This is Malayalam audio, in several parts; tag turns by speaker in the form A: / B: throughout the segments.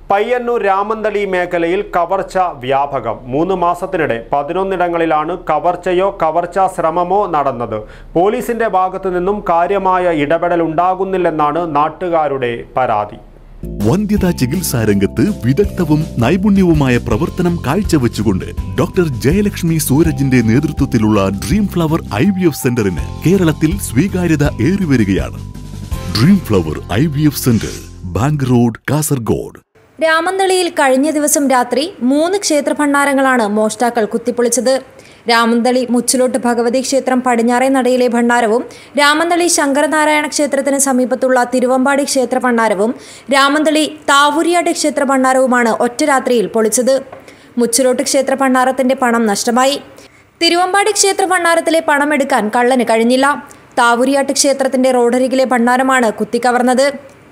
A: പയ്യന്നൂർ രാമന്തളി മേഖലയിൽ കവർച്ച വ്യാപകം. 3 മാസത്തിനിടെ 11 ഇടങ്ങളിലാണ് കവർച്ചയോ കവർച്ചാ ശ്രമമോ നടന്നത്. പോലീസിന്റെ ഭാഗത്തു നിന്നും കാര്യമായ ഇടപെടൽ ഉണ്ടാകുന്നില്ലെന്നാണ് നാട്ടുകാരുടെ പരാതി.
B: വന്ധ്യതാ ചികിത്സാ രംഗത്ത് വിദഗ്ധവും നൈപുണ്യവുമായ പ്രവർത്തനം കാഴ്ചവെച്ചുകൊണ്ട് ഡോക്ടർ ജയലക്ഷ്മി സൂരജിന്റെ നേതൃത്വത്തിലുള്ള ഡ്രീം ഫ്ലവർ IVF സെന്ററിന് കേരളത്തിൽ സ്വീകാര്യത ഏറിവരികയാണ്. Dream flower IVF centre, bank road, Kasaragod.
C: രാമന്തളിയിൽ കഴിഞ്ഞ ദിവസം രാത്രി 3 ക്ഷേത്ര ഭണ്ഡാരങ്ങളാണ് മോഷ്ടാക്കൾ കുത്തിപ്പൊളിച്ചത്. രാമന്തളി മുച്ചിലോട്ട് ഭഗവതി ക്ഷേത്രം പടിഞ്ഞാറേ നടയിലെ ഭണ്ഡാരവും രാമന്തളി ശങ്കരനാരായണ ക്ഷേത്രത്തിന് സമീപത്തുള്ള തിരുവമ്പാടി ക്ഷേത്ര ഭണ്ഡാരവും രാമന്തളി താവൂരിയാട് ക്ഷേത്ര ഭണ്ഡാരവുമാണ് ഒറ്റ രാത്രിയിൽ പൊളിച്ചത്. മുച്ചിലോട്ട് ക്ഷേത്ര ഭണ്ഡാരത്തിന്റെ പണം നഷ്ടമായി. തിരുവമ്പാടി ക്ഷേത്ര ഭണ്ഡാരത്തിലെ പണം എടുക്കാൻ കള്ളന് കഴിഞ്ഞില്ല. താവൂരിയാട്ട് ക്ഷേത്രത്തിന്റെ റോഡരികിലെ ഭണ്ഡാരമാണ് കുത്തിക്കവർന്നത്.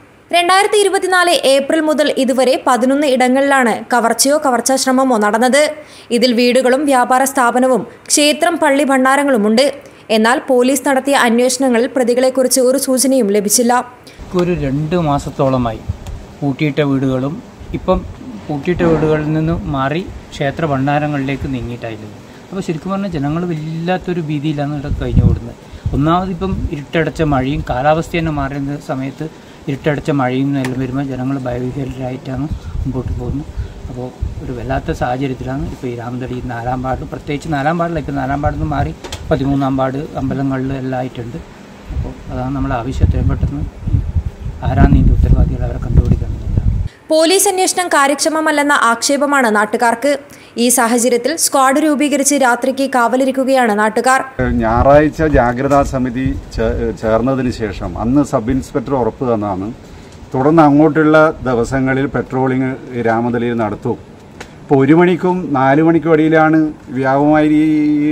C: 2024 ഏപ്രിൽ മുതൽ ഇതുവരെ 11 ഇടങ്ങളിലാണ് കവർച്ചയോ കവർച്ചാശ്രമമോ നടന്നത്. ഇതിൽ വീടുകളും വ്യാപാര സ്ഥാപനവും ക്ഷേത്രം, പള്ളി, ഭണ്ഡാരങ്ങളുമുണ്ട്. എന്നാൽ പോലീസ് നടത്തിയ അന്വേഷണങ്ങളിൽ പ്രതികളെക്കുറിച്ച് ഒരു സൂചനയും ലഭിച്ചില്ല.
D: ഒരു 2 മാസത്തോളമായി പൂട്ടിയിട്ട വീടുകളും ഇപ്പം പൂട്ടിയിട്ട വീടുകളിൽ നിന്ന് മാറി ക്ഷേത്ര ഭണ്ഡാരങ്ങളിലേക്ക് നീങ്ങിയിട്ടായിരുന്നു. അപ്പോൾ ശരിക്കും പറഞ്ഞാൽ ജനങ്ങൾ വല്ലാത്തൊരു ഭീതിയിലാണ് ഇവിടെ കഴിഞ്ഞു കൂടുന്നത്. ഒന്നാമത് ഇപ്പം ഇരുട്ടടച്ച മഴയും കാലാവസ്ഥ തന്നെ മാറുന്ന സമയത്ത് ഇരുട്ടടച്ച മഴയും എല്ലാം വരുമ്പോൾ ജനങ്ങൾ ഭയവിഹ്വലരായിട്ടാണ് മുമ്പോട്ട് പോകുന്നത്. അപ്പോൾ ഒരു വല്ലാത്ത സാഹചര്യത്തിലാണ് ഇപ്പോൾ ഈ രാമന്തളി 4-ാം വാർഡ്, പ്രത്യേകിച്ച് 4-ാം വാർഡിൽ ഇപ്പോൾ 4-ാം വാർഡിൽ നിന്ന് മാറി 13-ാം വാർഡ് അമ്പലങ്ങളിൽ എല്ലാം ആയിട്ടുണ്ട്. അപ്പോൾ അതാണ് നമ്മുടെ ആവശ്യം. എത്രയും പെട്ടെന്ന് ആരാണ് ഇതിൻ്റെ ഉത്തരവാദികൾ, അവരെ കണ്ടുപിടിക്കുന്നില്ല.
C: പോലീസ് അന്വേഷണം കാര്യക്ഷമമല്ലെന്ന ആക്ഷേപമാണ് നാട്ടുകാർക്ക്. ഈ സാഹചര്യത്തിൽ സ്ക്വാഡ് രൂപീകരിച്ച് രാത്രിക്ക് കാവലിരിക്കുകയാണ് നാട്ടുകാർ.
E: ഞായറാഴ്ച ജാഗ്രതാ സമിതി ചേർന്നതിന് ശേഷം അന്ന് സബ് ഇൻസ്പെക്ടർ ഉറപ്പ് തന്നാണ് തുടർന്ന് അങ്ങോട്ടുള്ള ദിവസങ്ങളിൽ പെട്രോളിംഗ് രാമന്തളിയിൽ നടത്തും. ഇപ്പോൾ 1 മണിക്കും 4 മണിക്കും ഇടയിലാണ് വ്യാപകമായി ഈ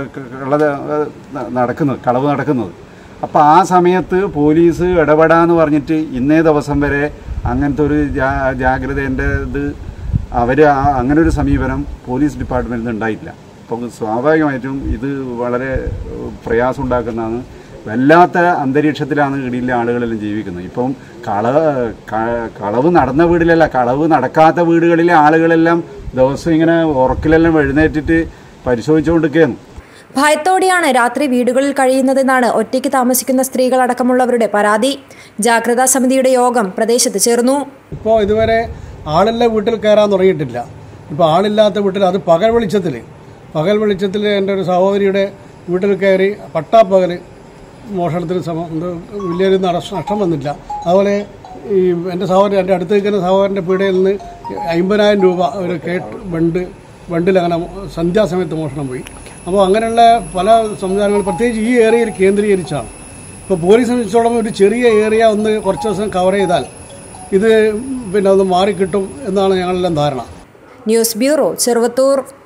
E: കളവ് നടക്കുന്നത്. അപ്പോൾ ആ സമയത്ത് പോലീസ് ഇടപെടാന്ന് പറഞ്ഞിട്ട് ഇന്നേ ദിവസം വരെ അങ്ങനത്തെ ഒരു ജാഗ്രതേൻ്റെ അങ്ങനെ ഒരു സമീപനം പോലീസ് ഡിപ്പാർട്ട്മെൻറ്റിൽ നിന്ന് ഉണ്ടായിട്ടില്ല. അപ്പം സ്വാഭാവികമായിട്ടും ഇത് വളരെ പ്രയാസം ഉണ്ടാക്കുന്നതാണ്. വല്ലാത്ത അന്തരീക്ഷത്തിലാണ് ഇടയിലെ ആളുകളെല്ലാം ജീവിക്കുന്നത്. ഇപ്പം കളവ് നടന്ന വീടിലല്ല, കളവ് നടക്കാത്ത വീടുകളിലെ ആളുകളെല്ലാം ദിവസം ഇങ്ങനെ ഉറക്കിലെല്ലാം എഴുന്നേറ്റിട്ട് പരിശോധിച്ചുകൊണ്ടിരിക്കുകയാണ്.
C: ഭയത്തോടെയാണ് രാത്രി വീടുകളിൽ കഴിയുന്നതെന്നാണ് ഒറ്റയ്ക്ക് താമസിക്കുന്ന സ്ത്രീകളടക്കമുള്ളവരുടെ പരാതി. ജാഗ്രതാ സമിതിയുടെ യോഗം പ്രദേശത്ത് ചേർന്നു. ഇപ്പോൾ
F: ഇതുവരെ ആളുള്ള വീട്ടിൽ കയറാൻ തുടങ്ങിയിട്ടില്ല. ഇപ്പോൾ ആളില്ലാത്ത വീട്ടിൽ, അത് പകൽ വെളിച്ചത്തിൽ എൻ്റെ ഒരു സഹോദരിയുടെ വീട്ടിൽ കയറി പട്ടാപ്പകൽ മോഷണത്തിന് വലിയൊരു നഷ്ടം വന്നില്ല. അതുപോലെ ഈ എൻ്റെ അടുത്ത് നിൽക്കുന്ന സഹോദരൻ്റെ പീടികയിൽ നിന്ന് 50,000 രൂപ ഒരു ബണ്ടിൽ അങ്ങനെ സന്ധ്യാസമയത്ത് മോഷണം പോയി. അപ്പോൾ അങ്ങനെയുള്ള പല സംവിധാനങ്ങൾ പ്രത്യേകിച്ച് ഈ ഏരിയയിൽ കേന്ദ്രീകരിച്ചാണ്. ഇപ്പോൾ പോലീസ് സംബന്ധിച്ചോളം ഒരു ചെറിയ ഏരിയ ഒന്ന് കുറച്ച് ദിവസം കവർ ചെയ്താൽ ഇത് ഒന്ന് മാറിക്കിട്ടും എന്നാണ് ഞങ്ങളെല്ലാം ധാരണ.
C: News bureau, Cheruvathur.